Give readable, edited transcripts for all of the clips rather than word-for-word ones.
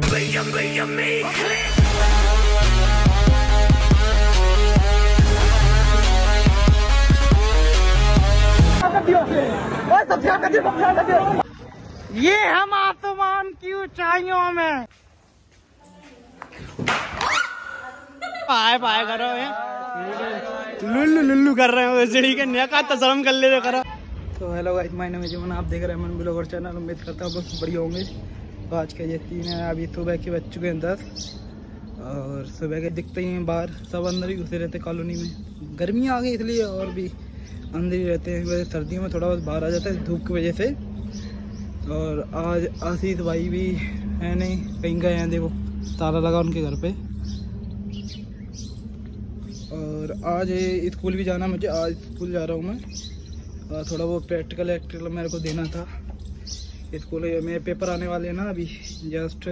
ये हम आसमान की ऊंचाइयों में पाए पाए करो लुल्लू लुल्लू कर रहे हो सीढ़ी के नेका तो शर्म कर ले करो। तो hello guys, my name is Man, आप देख रहे हैं मन ब्लॉगर चैनल। उम्मीद करता हूँ बहुत बढ़िया होंगे। तो आज के ये 3 है, अभी सुबह के बज चुके हैं 10 और सुबह के दिखते ही हैं बाहर सब अंदर ही घुसे रहते कॉलोनी में। गर्मी आ गई इसलिए और भी अंदर ही रहते हैं। वैसे सर्दियों में थोड़ा बहुत बाहर आ जाता है धूप की वजह से। और आज आशीष भाई भी है नहीं, कहीं गए हैं, देखो ताला लगा उनके घर पे। और आज स्कूल भी जाना मुझे, आज स्कूल जा रहा हूँ मैं। और थोड़ा वो प्रैक्टिकल मेरे को देना था स्कूल में। मेरे पेपर आने वाले हैं ना, अभी जस्ट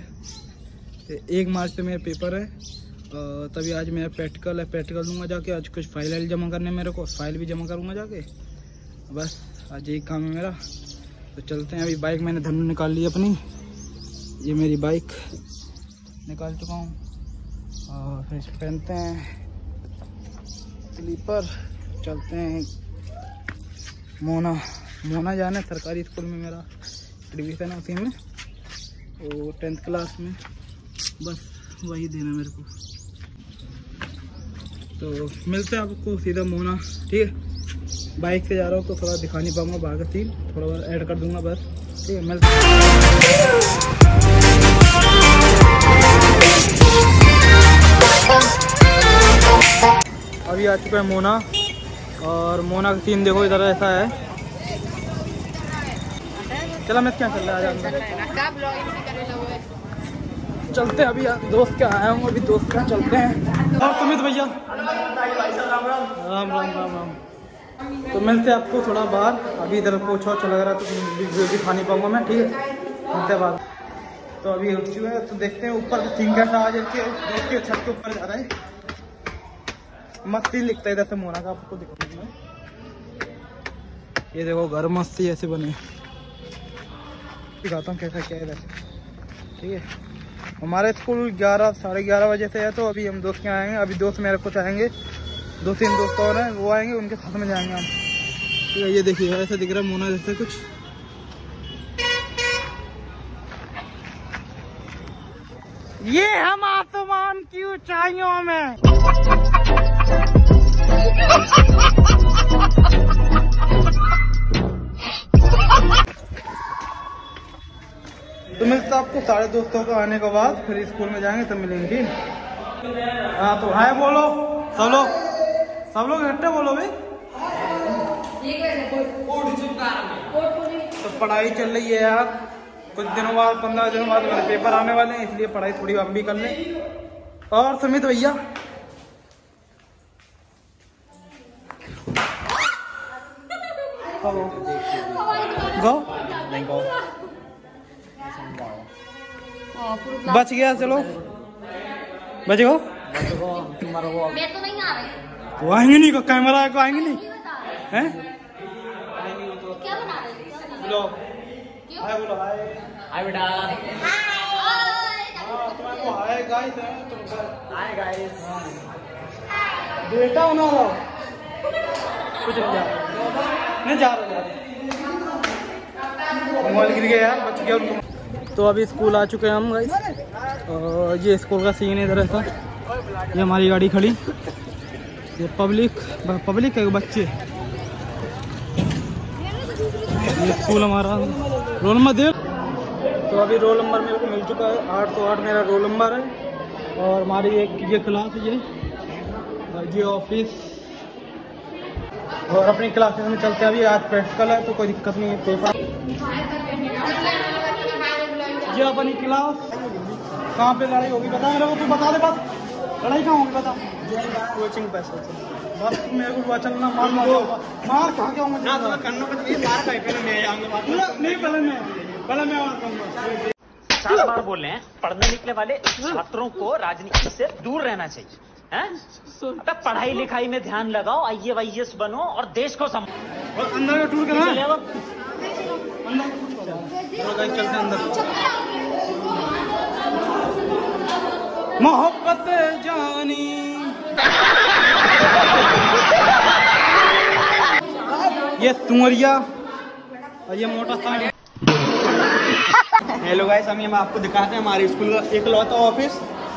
1 मार्च से मेरे पेपर है। तभी आज मेरा प्रैक्टिकल दूंगा जाके। आज कुछ फाइल जमा करने मेरे को, फाइल भी जमा करूंगा जाके। बस आज यही काम है मेरा। तो चलते हैं। अभी बाइक मैंने धनु निकाल ली अपनी, ये मेरी बाइक निकाल चुका हूँ। और फिर पहनते हैं स्लीपर, चलते हैं मोना जाना है सरकारी स्कूल में। मेरा एडमिशन है उसी में, वो 10th क्लास में। बस वही देना मेरे को। तो मिलते हैं आपको सीधा मोना, ठीक है। बाइक से जा रहा हूँ तो थोड़ा दिखा नहीं पाऊंगा बाहर का सीन, थोड़ा बहुत ऐड कर दूंगा बस, ठीक है। मिलते हैं। अभी आ चुका है मोना, और मोना का सीन देखो इधर ऐसा है। चला मैं क्या चल रहा है, चलते हैं। अभी दोस्त क्या आया हूँ, अभी दोस्त क्या चलते हैं। और सुमित भैया राम राम राम राम। तो मिलते हैं आपको थोड़ा बाहर। अभी इधर पोछा लग रहा है तो भी खा नहीं पाऊंगा मैं, ठीक है। मिलते हैं बाहर। तो अभी उठ चुके हैं, तो देखते हैं ऊपर सीन कैसा आज के छत के ऊपर जा रहा है। मस्त सीन लिखता है इधर से मोना का, आपको दिखाऊंगा मैं। ये देखो घर मस्त ही ऐसे बने, दिखाता हूँ कैसा क्या है इधर, ठीक है। हमारे स्कूल 11 साढ़े 11 बजे से है। तो अभी हम दोस्त क्या आएंगे, अभी दोस्त मेरे कुछ आएंगे, 2-3 दोस्त और हैं, वो आएंगे, उनके साथ में जाएंगे हम। तो ये देखिए ऐसा दिख रहा है मोना जैसे कुछ। ये हम आसमान की ऊंचाइयों में तो मिलता आपको सारे दोस्तों को आने के बाद, फिर स्कूल में जाएंगे तब मिलेंगे, ठीक। हाँ तो हाय बोलो सब लोग इकट्ठे बोलो भाई। तो पढ़ाई चल रही है यार, कुछ दिनों बाद 15 दिनों बाद मेरे पेपर आने वाले हैं, इसलिए पढ़ाई थोड़ी हम भी कर लें। और सुमित भैया गो बच गया, चलो बच गो। मैं तो नहीं आ रही, वो आएंगे नहीं, कैमरा को आएंगे नहीं हैं। क्या बना रहे हो? हाय बोलो, हाय बेटा, तुम्हारे हाय गाइस है, हाय गाइस बेटा होना रहा कुछ नहीं जा रहा, मोबाइल गिर गया यार, बच गया उनको। तो अभी स्कूल आ चुके हैं हम गाइस, और ये स्कूल का सीन है इधर ऐसा। ये हमारी गाड़ी खड़ी, ये पब्लिक है, बच्चे। ये स्कूल हमारा रोल नंबर दे। तो अभी रोल नंबर मेरे को मिल चुका है, 808 मेरा रोल नंबर है। और हमारी एक ये क्लास है, ये ऑफिस। और अपनी क्लासेस में चलते हैं। अभी आज प्रैक्टिकल है तो कोई दिक्कत नहीं है, पेपर। ये अपनी क्लास कहाँ पे लड़ाई होगी बता मेरे को, तू बता दे बस, लड़ाई कहाँ होगी बता। कोचिंग पैसे बस मेरे को पता चलना, मार कहाँ के होंगे पहले मैं और कहूँगा। 4 बार बोल रहे हैं, पढ़ने निकले वाले छात्रों को राजनीति से दूर रहना चाहिए, हैं? अबे पढ़ाई लिखाई में ध्यान लगाओ, IAS बनो और देश को संभालो। और अंदर का टूर करना है, अंदर चलते हैं अंदर। मोहब्बत जानी। ये तुमरिया और ये मोटा सा। हेलो गाइस, हम आपको दिखाते हैं हमारे स्कूल का इकलौता ऑफिस।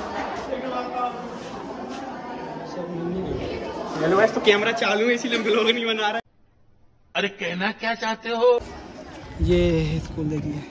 हेलो गाइस, तो कैमरा चालू है इसीलिए हम ब्लॉग नहीं बना रहे। अरे कहना क्या चाहते हो? ये स्कूल देखिए,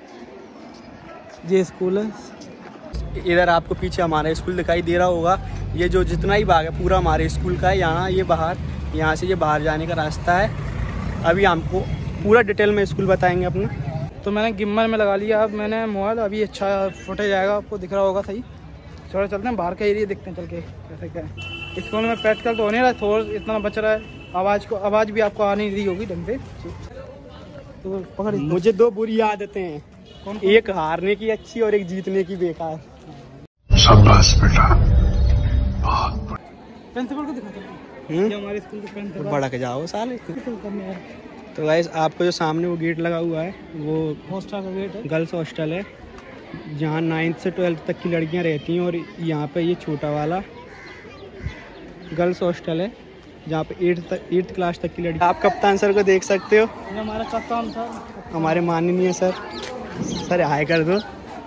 ये स्कूल है। इधर आपको पीछे हमारा स्कूल दिखाई दे रहा होगा। ये जो जितना ही भाग है पूरा हमारे स्कूल का है। यहाँ ये बाहर, यहाँ से ये बाहर जाने का रास्ता है। अभी हमको पूरा डिटेल में स्कूल बताएंगे अपना। तो मैंने गिम्बल में लगा लिया अब मैंने मोबाइल। अभी अच्छा फुटेज आएगा, आपको दिख रहा होगा सही। थोड़ा चलते हैं बाहर का एरिया, देखते हैं चल के कैसे क्या है। स्कूल में प्रैक्टिकल तो होने रहा है, थोड़ा इतना बच रहा है। आवाज़ भी आपको आनी रही होगी ढंग से। तो पकड़, मुझे 2 बुरी आदतें हैं। एक हारने की अच्छी और एक जीतने की बेकार। शाबाश बेटा, बहुत प्रिंसिपल को दिखाते हैं हमारे स्कूल के प्रिंसिपल। बड़ा के जाओ साले। तो गाइस, आपको जो सामने वो गेट लगा हुआ है वो हॉस्टल का गेट है, गर्ल्स हॉस्टल है, जहाँ 9th से 12th तक की लड़कियाँ रहती हैं। और यहाँ पे ये छोटा वाला गर्ल्स हॉस्टल है जहाँ पे 8th क्लास तक की लड़की। आप कप्तान सर को देख सकते हो, हमारा कप्तान सर, हमारे माननीय सर। सर हाय कर दो।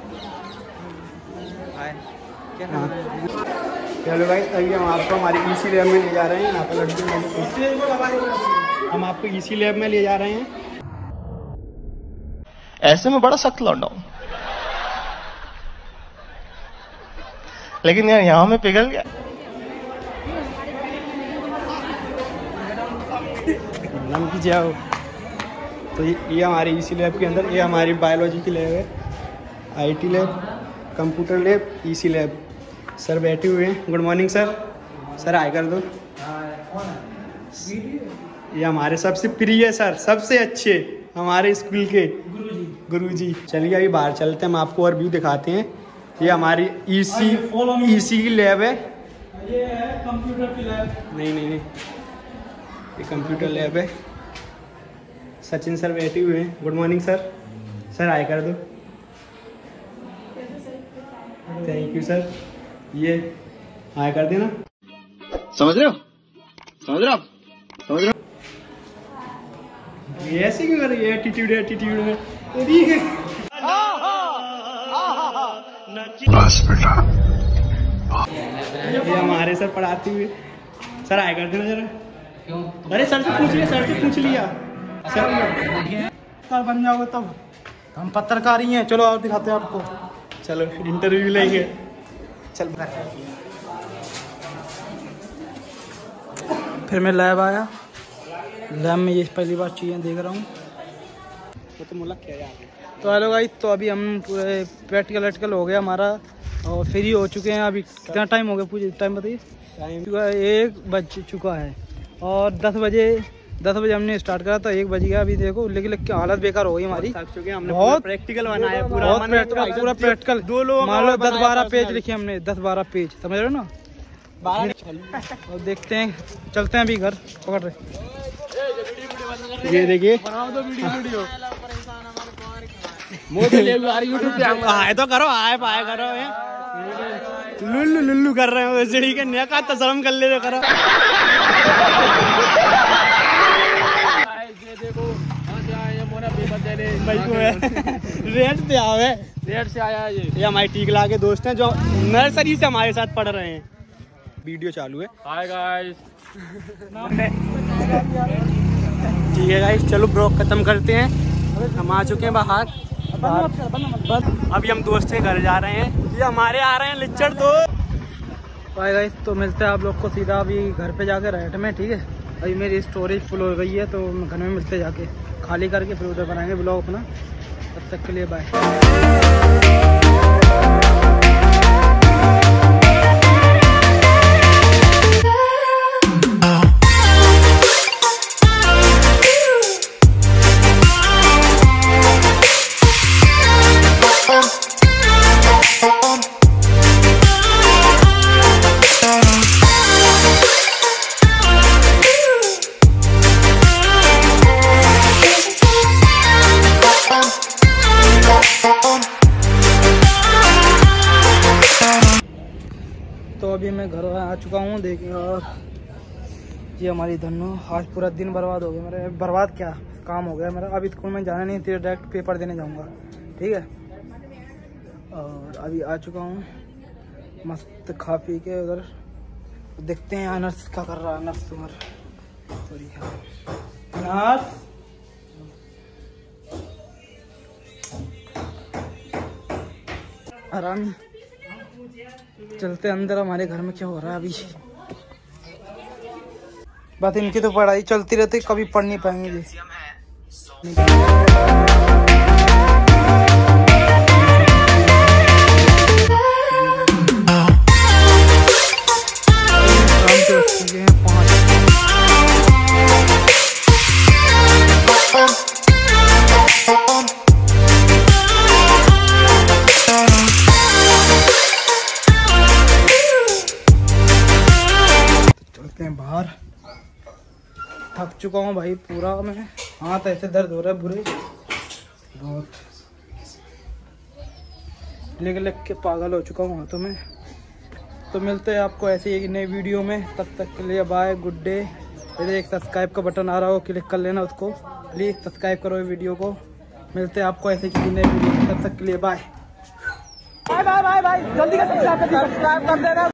हाँ, चलो भाई, अभी हम आपको हमारे EC लैब में ले जा रहे हैं। यहाँ पर लड़की हम आपको EC लैब में ले जा रहे हैं। ऐसे में बड़ा सख्त लौंडा हूं, लेकिन यार यहाँ में पिघल गया। की जाओ। तो ये हमारे EC लैब के अंदर, ये हमारी बायोलॉजी की लैब है, IT lab, computer lab, EC lab. Sir बैठे हुए हैं। Good morning sir. Sir hi कर दो। ये हमारे सबसे प्रिय सर, सबसे अच्छे हमारे स्कूल के गुरुजी। चलिए अभी बाहर चलते हैं, हम आपको और व्यू दिखाते हैं। ये हमारी EC की लैब है। ये है कंप्यूटर की लैब। नहीं, ये कंप्यूटर लैब है। सचिन सर बैठे हुए हैं। Good morning sir. Sir hi कर दो। Thank you sir. ये हाय कर देना। समझ रहे हो? ये ऐसे क्यों कर रही है? एटीट्यूड में। बस बेटा। ये हमारे सर पढ़ाते हुए। सर हाय कर देना जरा। क्यों? अरे सर से पूछ लिया। सर बन जाओगे तब। हम पत्रकारी हैं। चलो और दिखाते हैं आपको। चलो इंटरव्यू लेंगे। चल फिर मैं लैब आया। लैब में ये पहली बार चीज़ें देख रहा हूँ। तो हेलो गाइस, तो अभी हम पूरे प्रैक्टिकल हो गया हमारा और फ्री हो चुके हैं। अभी कितना टाइम हो गया? पूछिए टाइम बताइए। टाइम 1 बज चुका है और 10 बजे हमने स्टार्ट करा था। 1 बज गया अभी। देखो लेकिन क्या हालत बेकार हो गई हमारी। हमने बहुत प्रैक्टिकल बनाया, पूरा प्रैक्टिकल। 2 लोग मान लो 10-12 पेज लिखे हमने, 10-12 पेज, समझ रहे हो ना। और देखते हैं, चलते हैं अभी घर। पकड़ रहे ये देखिए, हाय तो करो, हाय पाए करो। लुल्लू कर रहे हो सीढ़ी के नया का शर्म कर ले करो। रेट से आया है। ये हमारी टीकला के दोस्त हैं जो नर्सरी से हमारे साथ पढ़ रहे हैं। वीडियो चालू है। Hi guys. ठीक है गाइस, चलो ब्लॉग खत्म करते हैं। हम आ चुके हैं बाहर। अभी हम दोस्त के घर जा रहे हैं। ये हमारे आ रहे हैं लिच्चड़ दोस्त। बाय गाइस, तो मिलते हैं आप लोग को सीधा अभी घर पे जाके राइट में। ठीक है, अभी मेरी स्टोरेज फुल हो गई है तो घर में मिलते जाके, खाली करके फिर उधर बनाएंगे ब्लॉग अपना। तब तक के लिए बाय। अभी मैं घर आ चुका हूँ देखिए। और ये हमारी धन्नो, आज पूरा दिन बर्बाद हो गया मेरा। बर्बाद क्या, काम हो गया मेरा। अभी स्कूल में जाना नहीं, तेरे डायरेक्ट पेपर देने जाऊँगा, ठीक है। और अभी आ चुका हूँ मस्त खा पी के उधर। देखते हैं नर्स क्या कर रहा है। नर्स सॉरी नर्स, आराम। चलते अंदर, हमारे घर में क्या हो रहा है अभी। बात इनकी तो पढ़ाई चलती रहती, कभी पढ़ नहीं पाएंगे। चलते हैं बाहर। थक चुका हूँ भाई पूरा मैं, हाथ ऐसे दर्द हो रहा है बुरे बहुत, लिख के पागल हो चुका हूँ हाथों में। तो मिलते हैं आपको ऐसे ही नई वीडियो में, तब तक के लिए बाय, गुड डे। इधर एक सब्सक्राइब का बटन आ रहा हो, क्लिक कर लेना उसको, प्लीज़ सब्सक्राइब करो ये वीडियो को। मिलते हैं आपको ऐसे किसी नई वीडियो में, तब तक के लिए bye bye bye bye bye. जल्दी का सब्सक्राइब कर देना।